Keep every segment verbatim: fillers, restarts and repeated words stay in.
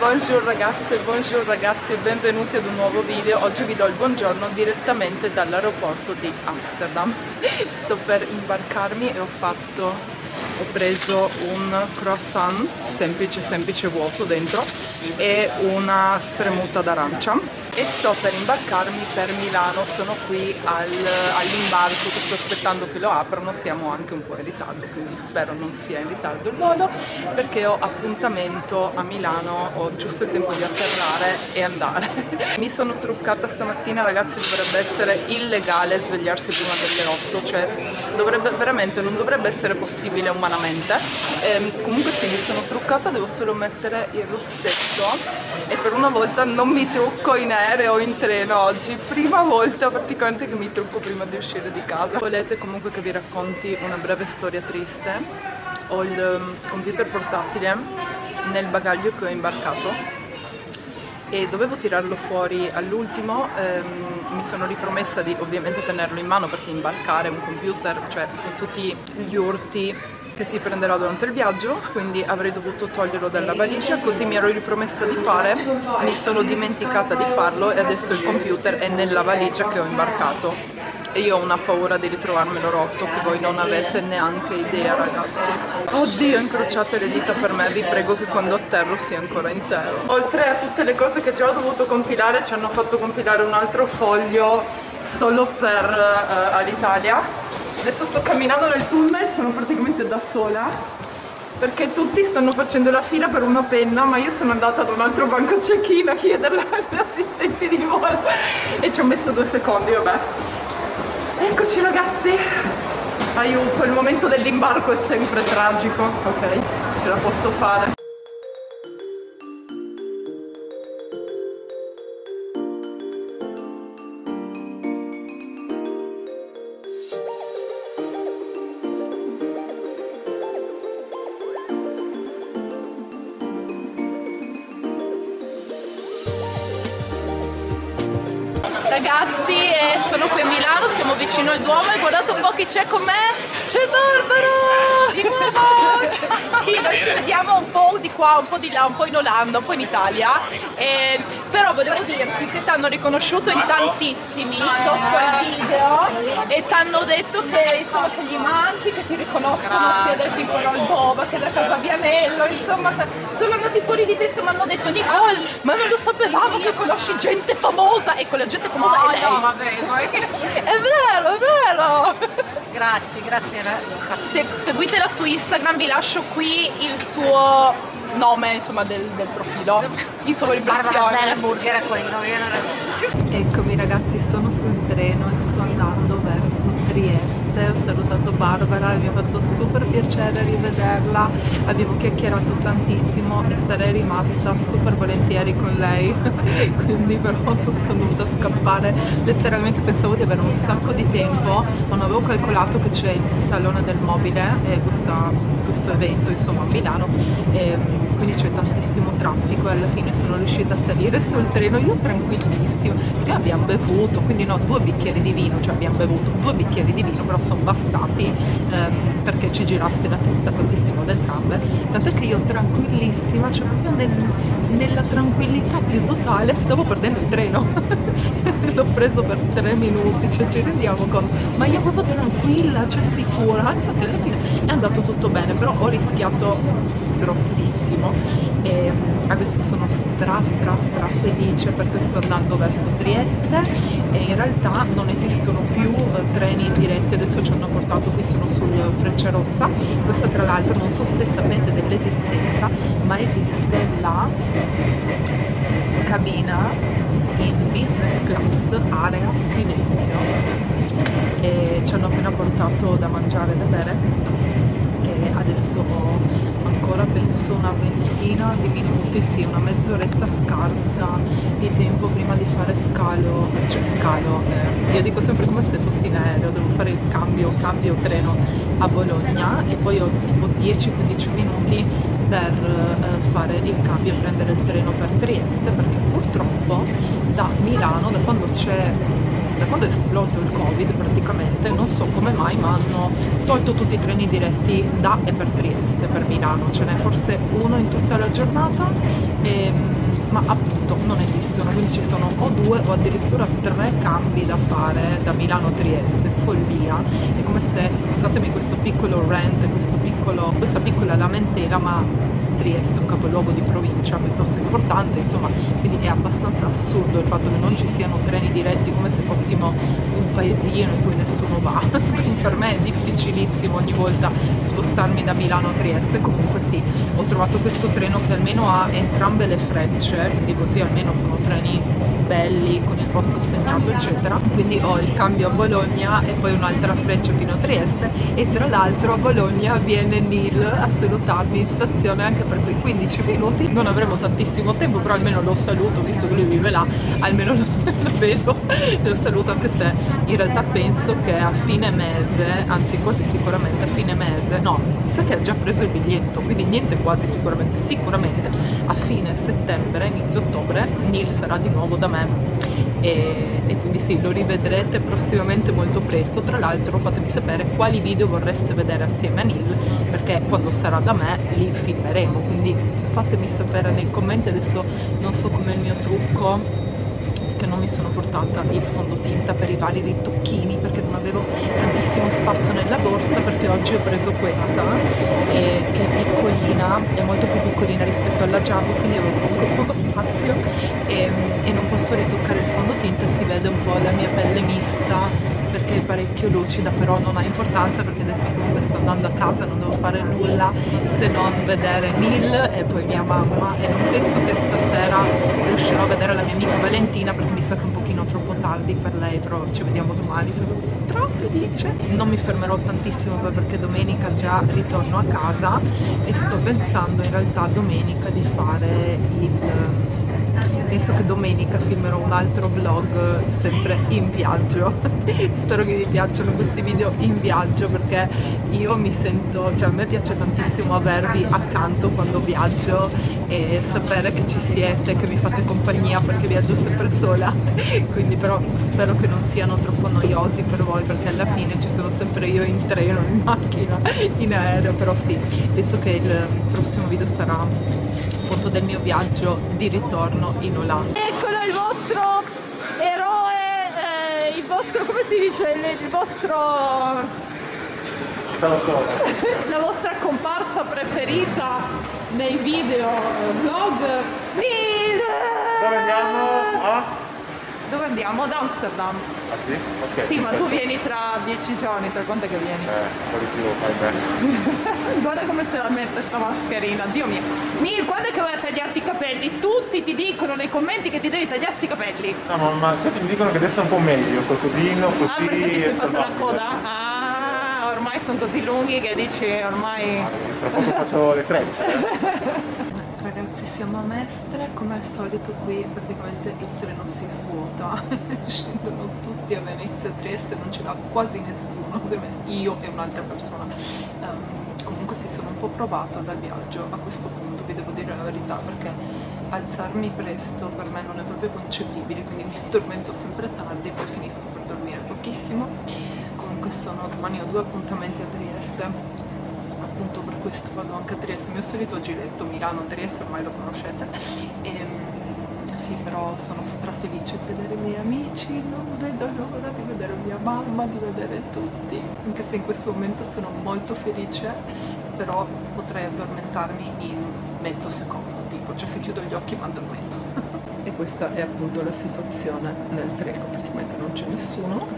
Buongiorno ragazze, buongiorno ragazzi e benvenuti ad un nuovo video. Oggi vi do il buongiorno direttamente dall'aeroporto di Amsterdam. Sto per imbarcarmi e ho fatto, ho preso un croissant semplice, semplice vuoto dentro e una spremuta d'arancia e sto per imbarcarmi per Milano. Sono qui al, all'imbarco che sto aspettando che lo aprano, siamo anche un po' in ritardo, quindi spero non sia in ritardo il volo perché ho appuntamento a Milano, ho giusto il tempo di atterrare e andare. Mi sono truccata stamattina ragazzi, dovrebbe essere illegale svegliarsi prima delle otto, cioè dovrebbe, veramente non dovrebbe essere possibile umanamente. E, comunque sì, mi sono truccata, devo solo mettere il rossetto e per una volta non mi trucco in aereo o in treno oggi, prima volta praticamente che mi trucco prima di uscire di casa. Volete comunque che vi racconti una breve storia triste? Ho il computer portatile nel bagaglio che ho imbarcato e dovevo tirarlo fuori all'ultimo, ehm, mi sono ripromessa di ovviamente tenerlo in mano perché imbarcare un computer, cioè con tutti gli urti che si prenderà durante il viaggio, quindi avrei dovuto toglierlo dalla valigia, così mi ero ripromessa di fare, mi sono dimenticata di farlo e adesso il computer è nella valigia che ho imbarcato e io ho una paura di ritrovarmelo rotto che voi non avete neanche idea ragazzi. Oddio, incrociate le dita per me, vi prego che quando atterro sia ancora intero. Oltre a tutte le cose che già ho dovuto compilare, ci hanno fatto compilare un altro foglio solo per uh, all'Italia. Adesso sto camminando nel tunnel, sono praticamente da sola perché tutti stanno facendo la fila per una penna, ma io sono andata ad un altro banco check-in a chiederla agli assistenti di volo e ci ho messo due secondi, vabbè. Eccoci ragazzi, aiuto, il momento dell'imbarco è sempre tragico, ok, ce la posso fare. Ragazzi, eh, sono qui a Milano, siamo vicino al Duomo e guardate un po' chi c'è con me. C'è Barbara! Di nuovo! Sì, noi ci vediamo un po' di qua, un po' di là, un po' in Olanda, un po' in Italia. Eh, però volevo dirti che ti hanno riconosciuto in tantissimi sotto il video e ti hanno detto che, insomma, che gli manchi, che ti riconoscono sia del piccolo Alboba che da casa Vianello, insomma, sono andati fuori di testa e mi hanno detto Nicole, ma non lo sapevamo che conosci gente famosa e con la gente famosa Oh, è lei. no, vabbè, poi... È vero, è vero! Grazie, grazie. Se, seguitela su Instagram, vi lascio qui il suo nome, insomma, del, del profilo. In sovraimpressione. Barbara Burger è quello. Eccomi ragazzi, sono sul treno e sto andando verso Trieste. Ho salutato Barbara e mi ha fatto super piacere rivederla. Abbiamo chiacchierato tantissimo e sarei rimasta super volentieri con lei. Quindi però sono dovuta scappare. Letteralmente pensavo di avere un sacco di tempo, ma non avevo calcolato che c'è il Salone del Mobile e questa, questo evento insomma a Milano. E quindi c'è tantissimo traffico e alla fine sono riuscita a salire sul treno, io tranquillissimo, perché abbiamo bevuto, quindi no, due bicchieri di vino, cioè abbiamo bevuto due bicchieri di vino, però sono bastati ehm, perché ci girasse la testa tantissimo del tram, tant'è che io tranquillissima, cioè proprio nel, nella tranquillità più totale, stavo perdendo il treno, l'ho preso per tre minuti, cioè ci rendiamo conto, ma io proprio tranquilla, cioè sicura, infatti alla fine è andato tutto bene, però ho rischiato grossissimo e adesso sono stra stra stra felice perché sto andando verso Trieste e in realtà non esistono più eh, treni diretti, adesso ci hanno portato, qui sono sul Frecciarossa. Questa tra l'altro non so se sapete dell'esistenza, ma esiste la cabina in business class area silenzio e ci hanno appena portato da mangiare e da bere e adesso ho ancora penso una ventina di minuti, sì, una mezz'oretta scarsa di tempo prima di fare scalo, cioè scalo, eh, io dico sempre come se fossi in aereo, devo fare il cambio, cambio treno a Bologna e poi ho tipo dieci quindici minuti per eh, fare il cambio e prendere il treno per Trieste perché purtroppo da Milano, da quando c'è da quando è esploso il Covid praticamente, non so come mai, ma hanno tolto tutti i treni diretti da e per Trieste, per Milano, ce n'è forse uno in tutta la giornata e ma appunto non esistono, quindi ci sono o due o addirittura tre cambi da fare da Milano a Trieste, follia. È come se, scusatemi questo piccolo rant, questo piccolo, questa piccola lamentela, ma Trieste è un capoluogo di provincia piuttosto importante, insomma, quindi è abbastanza assurdo il fatto che non ci siano treni diretti, come se fossimo un paesino in cui nessuno va. Per me è difficilissimo ogni volta spostarmi da Milano a Trieste. Comunque sì, ho trovato questo treno che almeno ha entrambe le frecce, quindi così almeno sono treni belli con il posto assegnato eccetera. Quindi ho il cambio a Bologna e poi un'altra freccia fino a Trieste, e tra l'altro a Bologna viene Neil a salutarmi in stazione anche per quei quindici minuti. Non avremo tantissimo tempo, però almeno lo saluto, visto che lui vive là, almeno lo, lo vedo, lo saluto, anche se in realtà penso che a fine mese, anzi quasi sicuramente a fine mese, no, mi sa che ha già preso il biglietto, quindi niente quasi sicuramente, sicuramente a fine settembre, inizio ottobre, Neil sarà di nuovo da me. E, e quindi sì, lo rivedrete prossimamente molto presto. Tra l'altro fatemi sapere quali video vorreste vedere assieme a Neil, perché quando sarà da me li filmeremo, quindi fatemi sapere nei commenti. Adesso non so com'è il mio trucco, che non mi sono portata il fondotinta per i vari ritocchini perché non avevo tantissimo spazio nella borsa, perché oggi ho preso questa eh, che è piccolina, è molto più piccolina rispetto alla Jumbo, quindi avevo poco, poco spazio e, e non posso ritoccare il fondotinta. Si vede un po' la mia pelle mista perché è parecchio lucida, però non ha importanza perché adesso comunque sto andando a casa, non devo fare nulla se non vedere Neil e poi mia mamma, e non penso che stasera riuscirò a vedere la mia amica Valentina perché mi sa che è un pochino troppo tardi per lei, però ci vediamo domani, sono troppo felice. Non mi fermerò tantissimo perché domenica già ritorno a casa e sto pensando in realtà domenica di fare il... penso che domenica filmerò un altro vlog sempre in viaggio. Spero che vi piacciono questi video in viaggio perché io mi sento, cioè a me piace tantissimo avervi accanto quando viaggio e sapere che ci siete, che mi fate compagnia perché viaggio sempre sola. Quindi però spero che non siano troppo noiosi per voi, perché alla fine ci sono sempre io in treno, in macchina, in aereo. Però sì, penso che il prossimo video sarà appunto del mio viaggio di ritorno in Olanda. Eccolo il vostro eroe, eh, il vostro, come si dice, il, il vostro... la vostra comparsa preferita nei video vlog. Neil! Dove andiamo? A? Dove andiamo? Ad Amsterdam. Ah sì? Ok. Sì, ma tu vieni tra dieci giorni, tra quanto è che vieni? Eh, un po' di più, fai bene. Guarda come se la mette sta mascherina, Dio mio. Neil, quando è che vai a tagliarti i capelli? Tutti ti dicono nei commenti che ti devi tagliarti i capelli. No, ma, ma certi mi dicono che adesso è un po' meglio, col codino, così... Ah, perché ti sei è fatto la salvabile. coda? Ah, ormai sono così lunghi che dici ormai... Tra poco faccio le trecce. Eh. Ragazzi, siamo a Mestre, come al solito qui praticamente il treno si svuota, scendono tutti a Venezia e Trieste, non ce l'ha quasi nessuno, io e un'altra persona. Um, comunque si sono un po' provata dal viaggio a questo punto, vi devo dire la verità, perché alzarmi presto per me non è proprio concepibile, quindi mi addormento sempre tardi e poi finisco per dormire pochissimo. Comunque sono, domani ho due appuntamenti a Trieste, appunto per questo vado anche a Trieste, il mio solito giretto Milano-Trieste, ormai lo conoscete. E, sì, però sono strafelice di vedere i miei amici, non vedo l'ora di vedere mia mamma, di vedere tutti, anche se in questo momento sono molto felice, però potrei addormentarmi in mezzo secondo, tipo, cioè se chiudo gli occhi mi addormento. E questa è appunto la situazione nel treno, praticamente non c'è nessuno.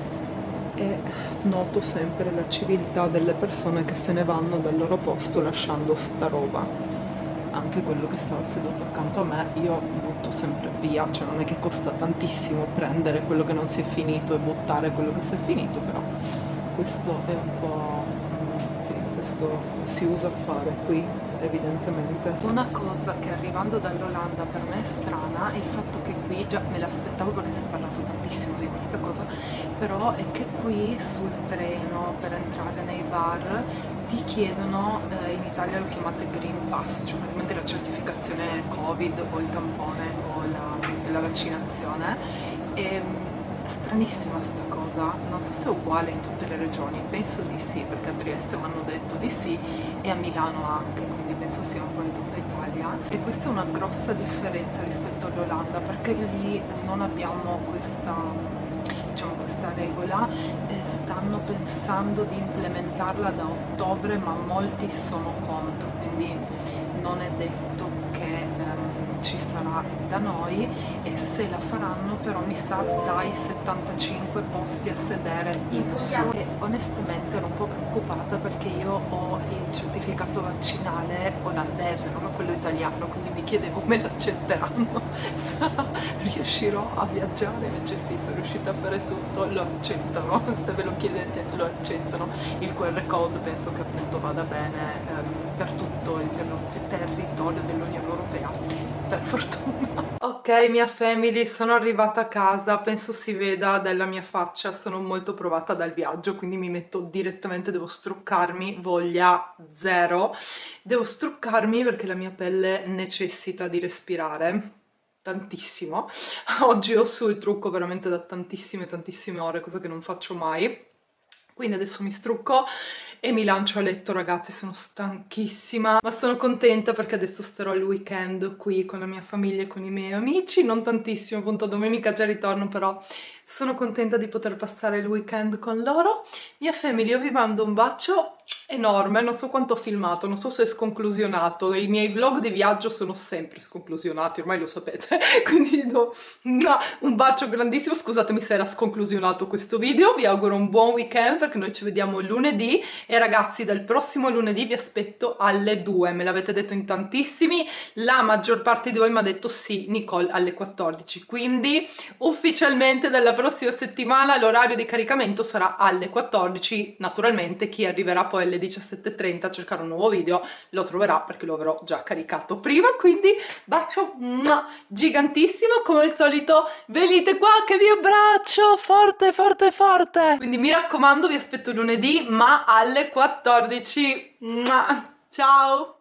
E noto sempre la civiltà delle persone che se ne vanno dal loro posto lasciando sta roba. Anche quello che stava seduto accanto a me io butto sempre via, cioè non è che costa tantissimo prendere quello che non si è finito e buttare quello che si è finito, però questo è un po'... sì, questo si usa a fare qui evidentemente. Una cosa che arrivando dall'Olanda per me è strana è il fatto che qui, già me l'aspettavo perché si è parlato tantissimo di questa cosa, però è che qui sul treno per entrare nei bar ti chiedono, eh, in Italia lo chiamate Green Pass, cioè praticamente la certificazione Covid o il tampone o la, la vaccinazione. E, stranissima sta cosa, non so se è uguale in tutte le regioni, penso di sì, perché a Trieste mi hanno detto di sì e a Milano anche, quindi penso sia un po' in tutta Italia. E questa è una grossa differenza rispetto all'Olanda, perché lì non abbiamo questa, diciamo, questa regola, e stanno pensando di implementarla da ottobre, ma molti sono contro, quindi non è detto che ehm, ci sarà da noi, e se la faranno però mi sa dai settantacinque posti a sedere in su. E onestamente ero un po' preoccupata perché io ho il certificato vaccinale olandese, non ho quello italiano, quindi mi chiedevo me l'accetteranno, riuscirò a viaggiare, invece sì, sono riuscita a fare tutto, lo accettano, se ve lo chiedete lo accettano. Il Q R code penso che appunto vada bene ehm, per tutto il ter- territorio dell'Unione Europea, per fortuna. Ok, mia family, sono arrivata a casa, penso si veda dalla mia faccia, sono molto provata dal viaggio, quindi mi metto direttamente, devo struccarmi, voglia zero, devo struccarmi perché la mia pelle necessita di respirare tantissimo. Oggi ho su il trucco veramente da tantissime tantissime ore, cosa che non faccio mai. Quindi adesso mi strucco e mi lancio a letto, ragazzi, sono stanchissima, ma sono contenta perché adesso starò il weekend qui con la mia famiglia e con i miei amici, non tantissimo, appunto domenica già ritorno, però sono contenta di poter passare il weekend con loro. Mia family, io vi mando un bacio enorme, non so quanto ho filmato, non so se è sconclusionato, i miei vlog di viaggio sono sempre sconclusionati, ormai lo sapete, quindi do no, un bacio grandissimo, scusatemi se era sconclusionato questo video, vi auguro un buon weekend perché noi ci vediamo lunedì, e ragazzi dal prossimo lunedì vi aspetto alle due, me l'avete detto in tantissimi, la maggior parte di voi mi ha detto sì Nicole alle quattordici, quindi ufficialmente dalla prossima settimana l'orario di caricamento sarà alle quattordici, naturalmente chi arriverà poi alle diciassette e trenta a cercare un nuovo video lo troverà perché lo avrò già caricato prima, quindi bacio gigantissimo, come al solito venite qua che vi abbraccio forte forte forte, quindi mi raccomando vi aspetto lunedì ma alle quattordici, ciao!